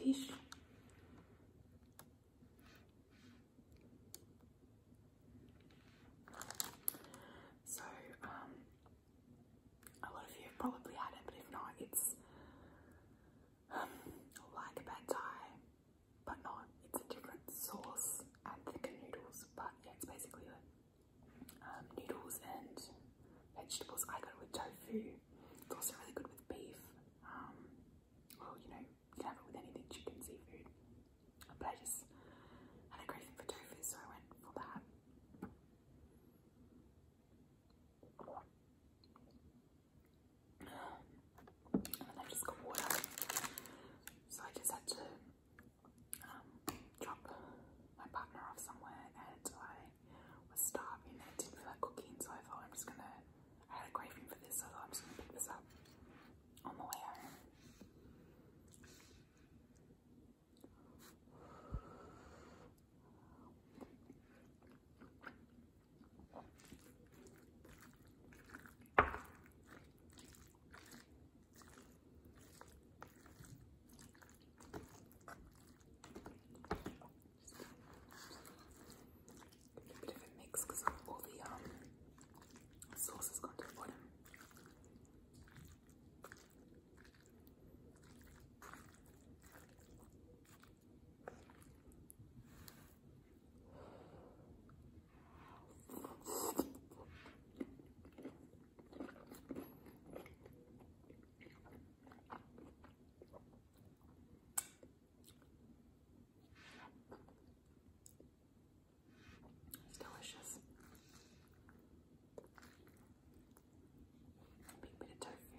dish. So, a lot of you have probably had it, but if not, it's like a pad thai, but not. It's a different sauce and thicker noodles, but yeah, it's basically like noodles and vegetables. I got it with tofu. It's also really good with beef. Well, you know, you can have it with anything, chicken, seafood. But I just had a craving for tofu, so I went for that. And then I just got water. So I just had to drop my partner off somewhere, and I was starving and didn't feel like cooking, so I thought I had a craving for this, so I thought I'm just gonna pick this up on the way home. A bit of a mix because all the sauce has gone to the bottom. It's delicious. Big bit of tofu.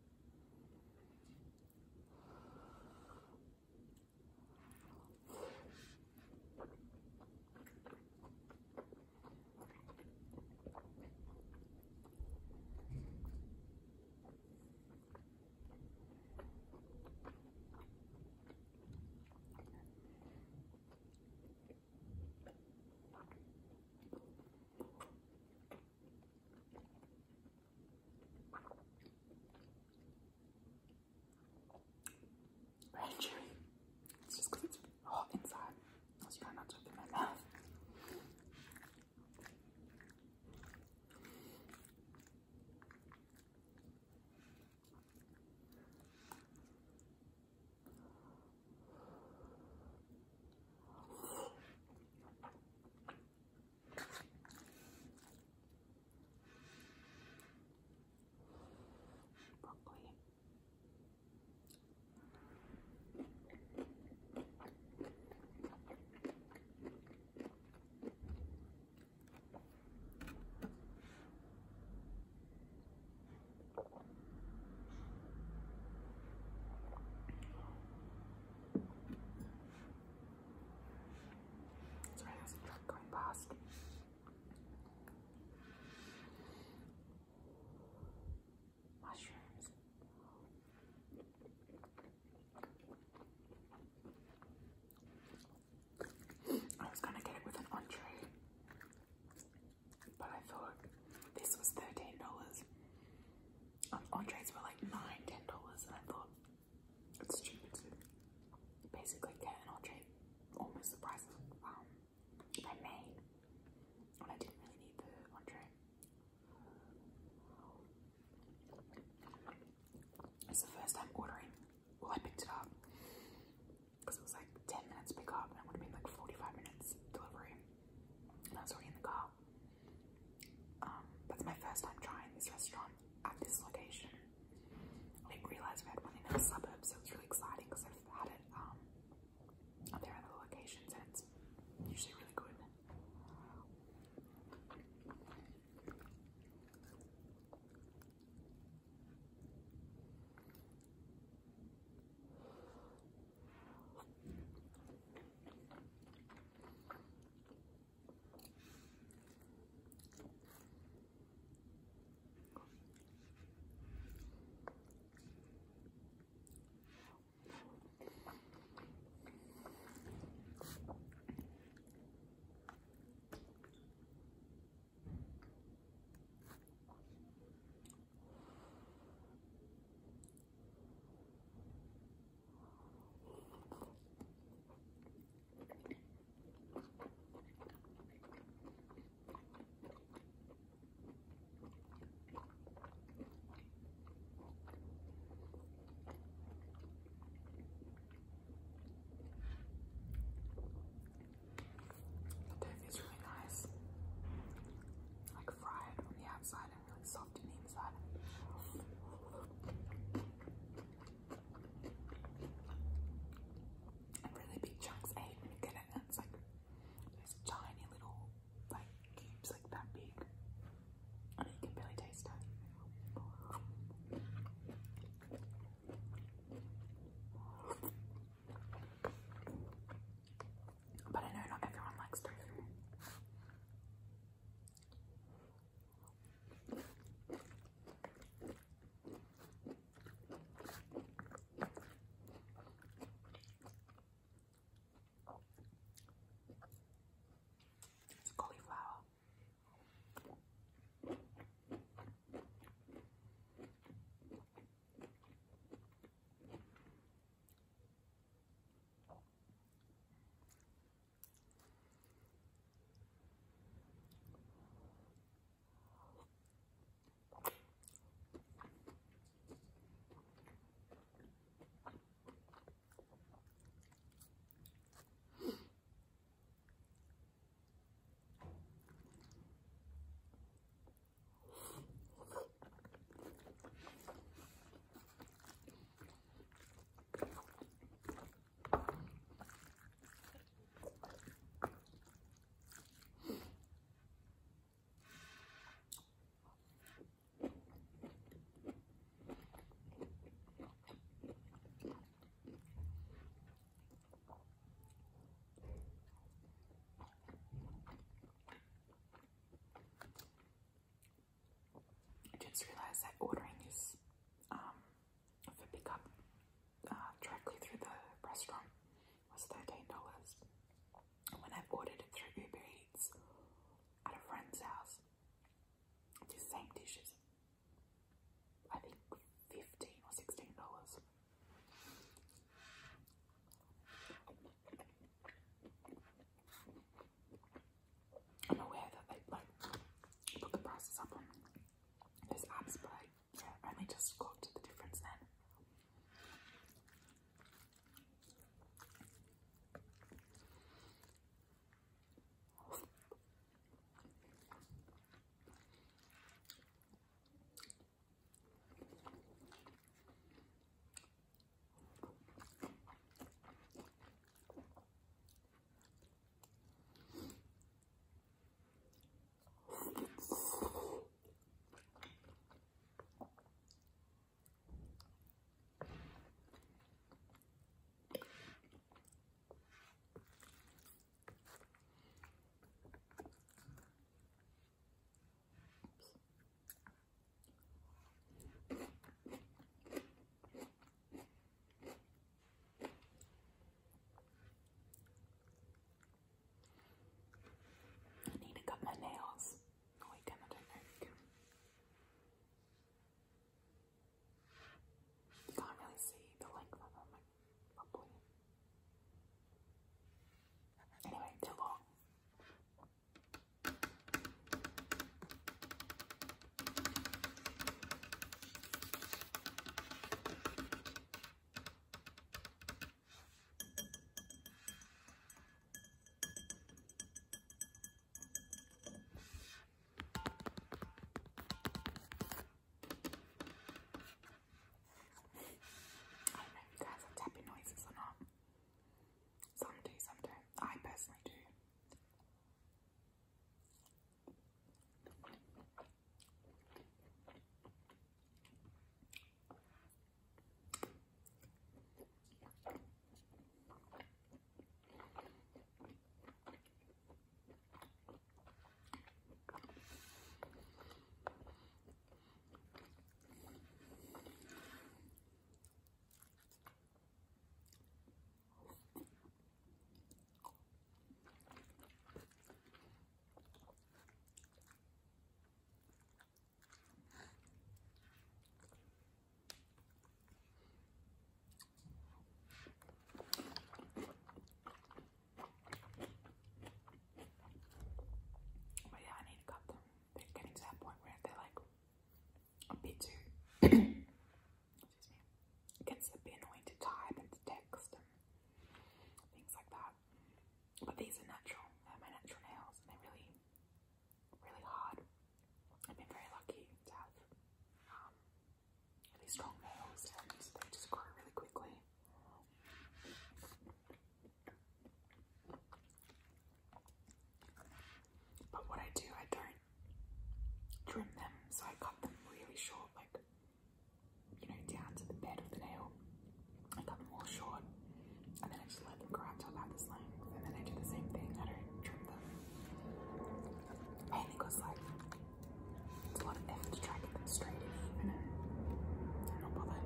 Very chewy. It's just because it's hot inside. I was trying not to open my mouth. Broccoli. Sorry, there's a truck going past. Mushrooms. I was gonna get it with an entree, but I thought this was $13. Entrees were like $9, $10, and I thought it's stupid to basically get an entree almost the price of my main, when I didn't really need the entree. It's the first time ordering. Well, I picked it up because it was like 10 minutes pick up, and it would have been like 45 minutes delivery, and I was already in the car. That's my first time trying this restaurant at this location. I didn't realise we had one in our suburbs, so it was really exciting because I've had it at their other locations, and it's usually really good. really strong nails and they just grow really quickly. But what I do, I don't trim them, so I cut them really short, like, you know, down to the bed of the nail. I cut them all short, and then I just let them grow out to about this length, and then I do the same thing. I don't trim them, mainly because, like, it's a lot of effort to try to get them straight and even, and I'm not bothered.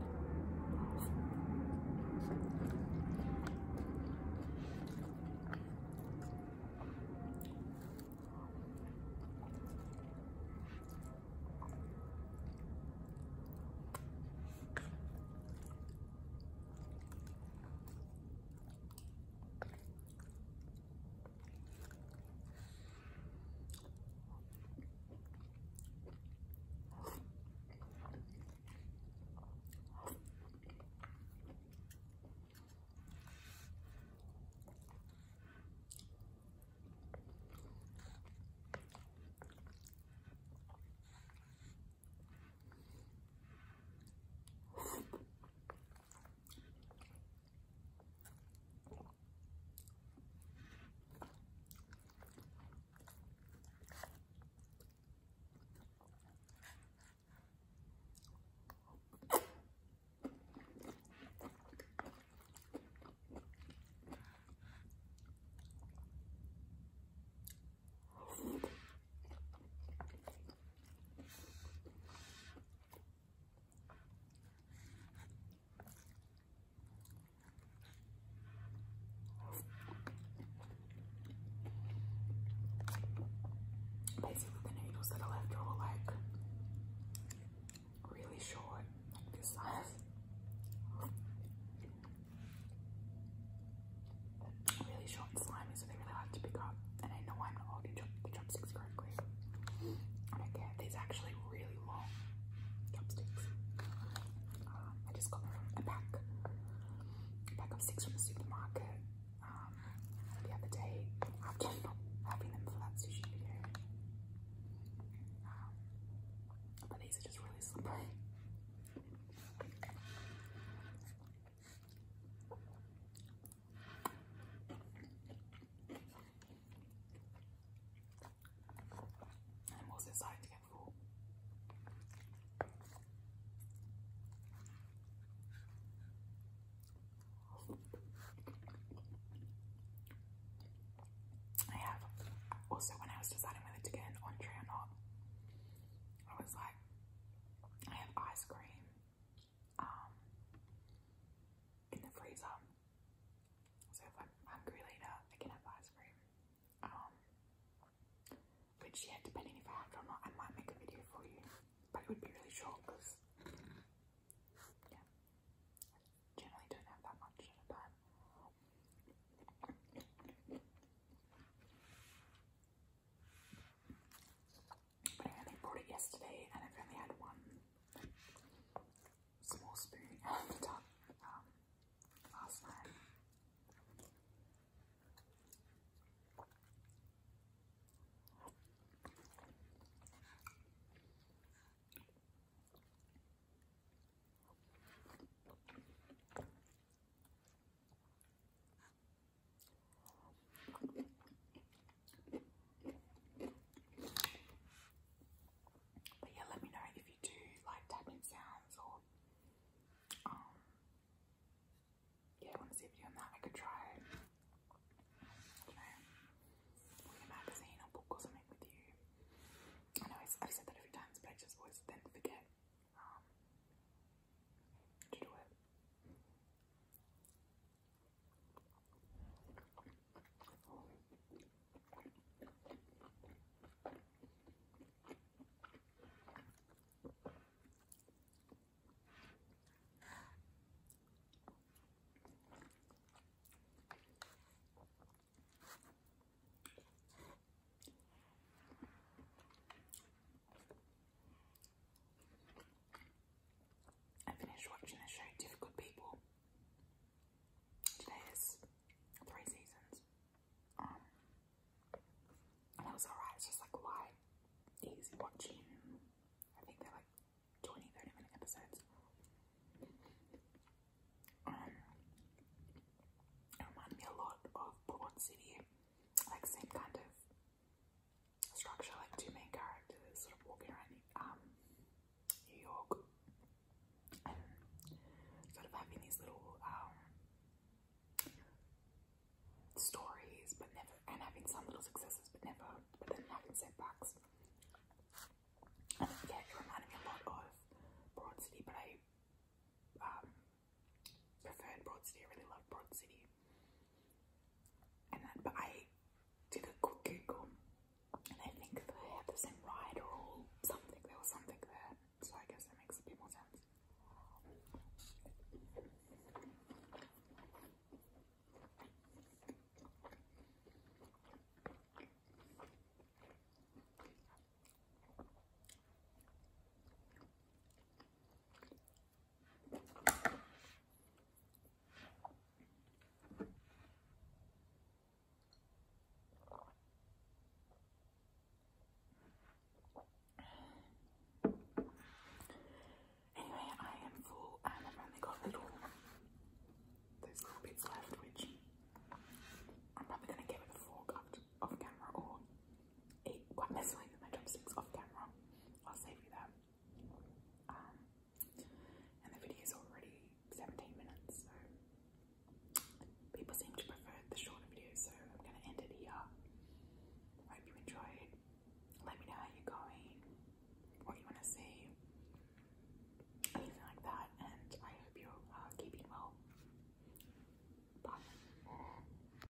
Basically, the needles that are left are all like really short, like this size. Really short and slimy, so they really hard to pick up. And I know I'm not holding the chopsticks correctly. I don't care. These are actually really long chopsticks. I just got them from a pack of 6 from the supermarket the other day after not having them for that sushi video. But these are just really slippery. I'm also starting to get full. I have also, when I was deciding whether to get an entree or not, I was like, I have ice cream in the freezer, so if I'm hungry later I can have ice cream, which, yeah, depending if I have it or not, I might make a video for you, but it would be really short because, yeah, I generally don't have that much at a time. But I only brought it yesterday and I've only had one small spoon out of the tub last night. city, like same kind of structure, like two main characters sort of walking around New York and sort of having these little stories, but never, and having some little successes, but then having setbacks.